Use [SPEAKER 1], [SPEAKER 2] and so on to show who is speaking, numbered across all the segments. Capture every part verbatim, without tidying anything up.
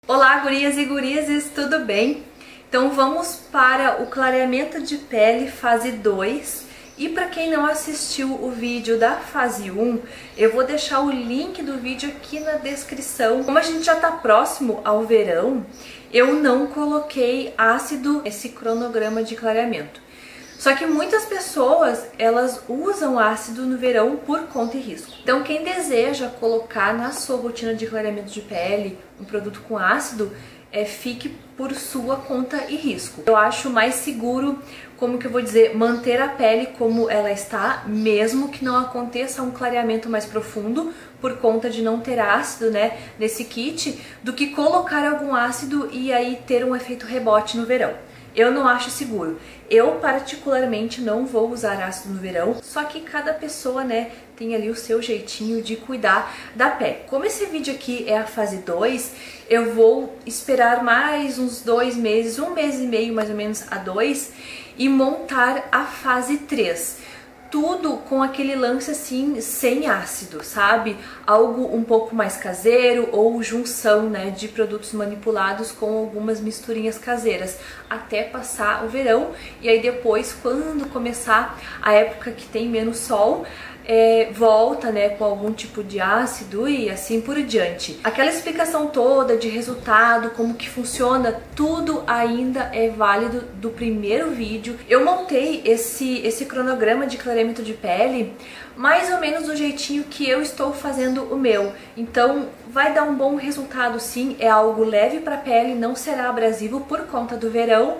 [SPEAKER 1] Olá, gurias e gurizes, tudo bem? Então vamos para o clareamento de pele fase dois. E para quem não assistiu o vídeo da fase um, eu vou deixar o link do vídeo aqui na descrição. Como a gente já está próximo ao verão, eu não coloquei ácido nesse cronograma de clareamento. Só que muitas pessoas, elas usam ácido no verão por conta e risco. Então quem deseja colocar na sua rotina de clareamento de pele um produto com ácido, é, fique por sua conta e risco. Eu acho mais seguro, como que eu vou dizer, manter a pele como ela está, mesmo que não aconteça um clareamento mais profundo, por conta de não ter ácido, né, nesse kit, do que colocar algum ácido e aí ter um efeito rebote no verão. Eu não acho seguro. Eu, particularmente, não vou usar ácido no verão, só que cada pessoa, né, tem ali o seu jeitinho de cuidar da pele. Como esse vídeo aqui é a fase dois, eu vou esperar mais uns dois meses, um mês e meio mais ou menos a dois, e montar a fase três. Tudo com aquele lance assim, sem ácido, sabe? Algo um pouco mais caseiro ou junção, né, de produtos manipulados com algumas misturinhas caseiras, até passar o verão. E aí depois, quando começar a época que tem menos sol, É, volta, né, com algum tipo de ácido e assim por diante. Aquela explicação toda de resultado, como que funciona, tudo ainda é válido do primeiro vídeo. Eu montei esse, esse cronograma de clareamento de pele mais ou menos do jeitinho que eu estou fazendo o meu. Então vai dar um bom resultado sim, é algo leve para a pele, não será abrasivo por conta do verão.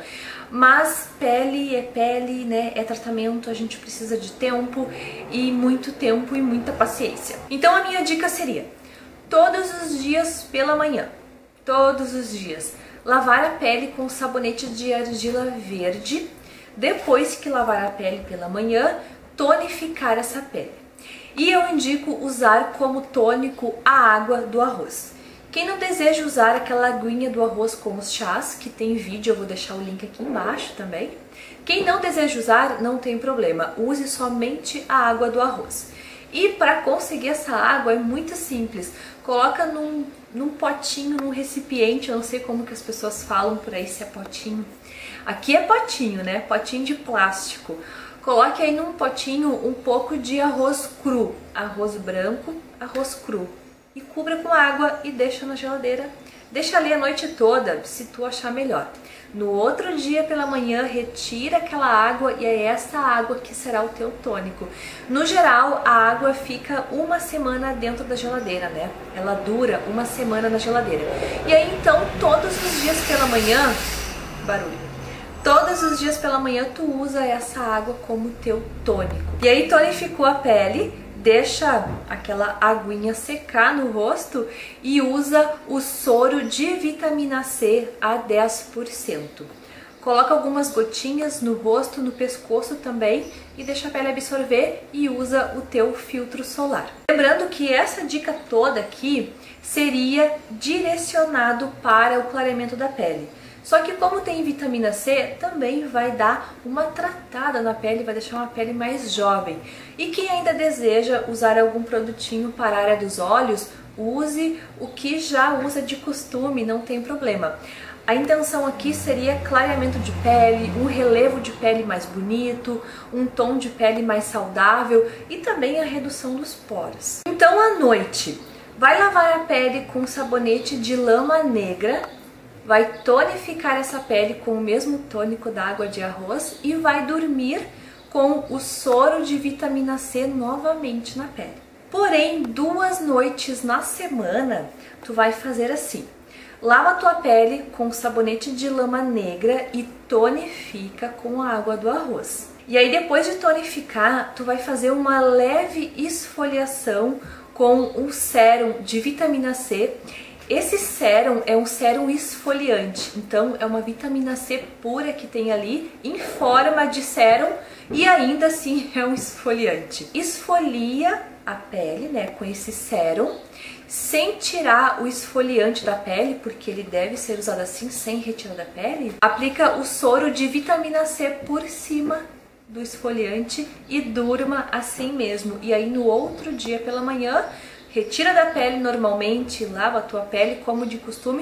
[SPEAKER 1] Mas pele é pele, né? É tratamento, a gente precisa de tempo e muito tempo e muita paciência. Então a minha dica seria, todos os dias pela manhã, todos os dias, lavar a pele com sabonete de argila verde. Depois que lavar a pele pela manhã, tonificar essa pele. E eu indico usar como tônico a água do arroz. Quem não deseja usar aquela aguinha do arroz com os chás, que tem vídeo, eu vou deixar o link aqui embaixo também. Quem não deseja usar, não tem problema, use somente a água do arroz. E para conseguir essa água é muito simples, coloca num, num potinho, num recipiente, eu não sei como que as pessoas falam por aí, se é potinho. Aqui é potinho, né? Potinho de plástico. Coloque aí num potinho um pouco de arroz cru, arroz branco, arroz cru. E cubra com água e deixa na geladeira. Deixa ali a noite toda, se tu achar melhor. No outro dia pela manhã, retira aquela água e é essa água que será o teu tônico. No geral, a água fica uma semana dentro da geladeira, né? Ela dura uma semana na geladeira. E aí então, todos os dias pela manhã, barulho. Todos os dias pela manhã tu usa essa água como teu tônico. E aí tonificou a pele, deixa aquela aguinha secar no rosto e usa o soro de vitamina C a dez por cento. Coloca algumas gotinhas no rosto, no pescoço também e deixa a pele absorver e usa o teu filtro solar. Lembrando que essa dica toda aqui seria direcionado para o clareamento da pele. Só que como tem vitamina C, também vai dar uma tratada na pele, vai deixar uma pele mais jovem. E quem ainda deseja usar algum produtinho para a área dos olhos, use o que já usa de costume, não tem problema. A intenção aqui seria clareamento de pele, um relevo de pele mais bonito, um tom de pele mais saudável e também a redução dos poros. Então à noite, vai lavar a pele com sabonete de lama negra, vai tonificar essa pele com o mesmo tônico da água de arroz e vai dormir com o soro de vitamina C novamente na pele. Porém, duas noites na semana, tu vai fazer assim. Lava a tua pele com sabonete de lama negra e tonifica com a água do arroz. E aí depois de tonificar, tu vai fazer uma leve esfoliação com um sérum de vitamina C. Esse sérum é um sérum esfoliante, então é uma vitamina C pura que tem ali em forma de sérum e ainda assim é um esfoliante. Esfolia a pele, né, com esse sérum, sem tirar o esfoliante da pele, porque ele deve ser usado assim, sem retirar da pele. Aplica o soro de vitamina C por cima do esfoliante e durma assim mesmo. E aí no outro dia pela manhã, retira da pele normalmente, lava a tua pele como de costume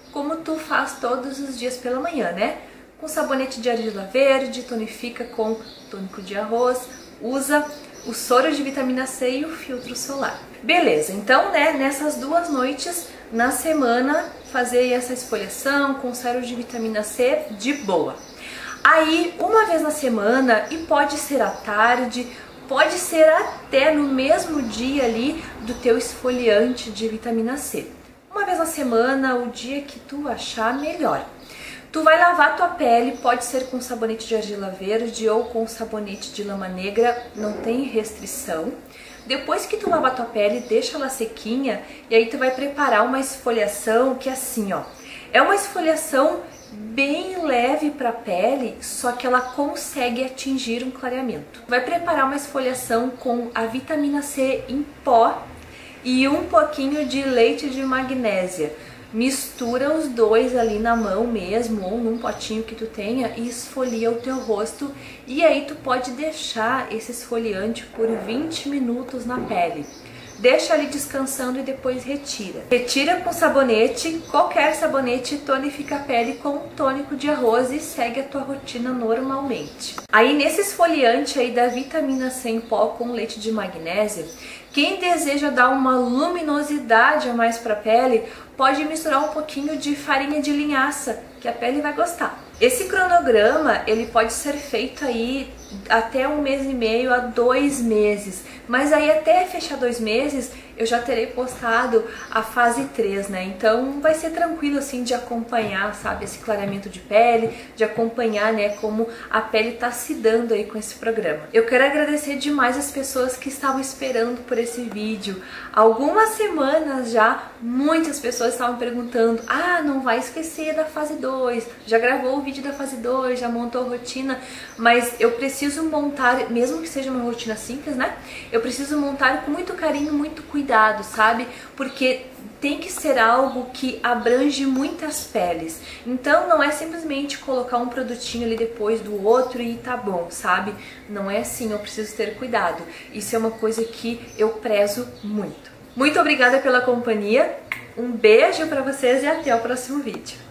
[SPEAKER 1] como tu faz todos os dias pela manhã, né? Com sabonete de argila verde, tonifica com tônico de arroz, usa o soro de vitamina C e o filtro solar. Beleza, então, né, nessas duas noites na semana, fazer essa esfoliação com soro de vitamina C de boa. Aí, uma vez na semana, e pode ser à tarde, pode ser até no mesmo dia ali do teu esfoliante de vitamina C. Uma vez na semana, o dia que tu achar melhor. Tu vai lavar tua pele, pode ser com sabonete de argila verde ou com sabonete de lama negra, não tem restrição. Depois que tu lavar tua pele, deixa ela sequinha e aí tu vai preparar uma esfoliação que é assim, ó. É uma esfoliação bem leve para a pele, só que ela consegue atingir um clareamento. Vai preparar uma esfoliação com a vitamina C em pó e um pouquinho de leite de magnésia. Mistura os dois ali na mão mesmo ou num potinho que tu tenha e esfolia o teu rosto, e aí tu pode deixar esse esfoliante por vinte minutos na pele. Deixa ali descansando e depois retira. Retira com sabonete, qualquer sabonete, tonifica a pele com tônico de arroz e segue a tua rotina normalmente. Aí nesse esfoliante aí da vitamina C em pó com leite de magnésia, quem deseja dar uma luminosidade a mais para a pele, pode misturar um pouquinho de farinha de linhaça, que a pele vai gostar. Esse cronograma, ele pode ser feito aí até um mês e meio a dois meses, mas aí até fechar dois meses eu já terei postado a fase três, né? Então vai ser tranquilo assim de acompanhar, sabe, esse clareamento de pele, de acompanhar, né, como a pele tá se dando aí com esse programa. Eu quero agradecer demais as pessoas que estavam esperando por esse vídeo. Algumas semanas já, muitas pessoas estavam perguntando: ah, não vai esquecer da fase dois, já gravou o vídeo da fase dois, já montou a rotina, mas eu preciso montar, mesmo que seja uma rotina simples, né? Eu preciso montar com muito carinho, muito cuidado, sabe? Porque tem que ser algo que abrange muitas peles. Então não é simplesmente colocar um produtinho ali depois do outro e tá bom, sabe? Não é assim, eu preciso ter cuidado. Isso é uma coisa que eu prezo muito. Muito obrigada pela companhia, um beijo pra vocês e até o próximo vídeo.